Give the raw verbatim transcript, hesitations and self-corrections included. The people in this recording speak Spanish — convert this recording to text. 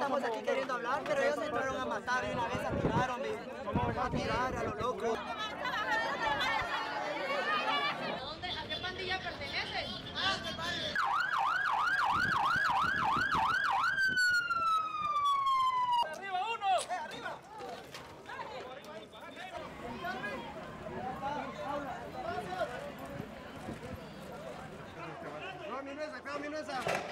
estamos aquí queriendo hablar, pero ellos entraron a matar y una vez a tiraron, a tirar a lo loco. ¿Dónde, ¿A qué pandilla perteneces? ¡Arriba uno! ¡Eh, arriba! ¡Cuidado mi mesa, cuidado mi mesa!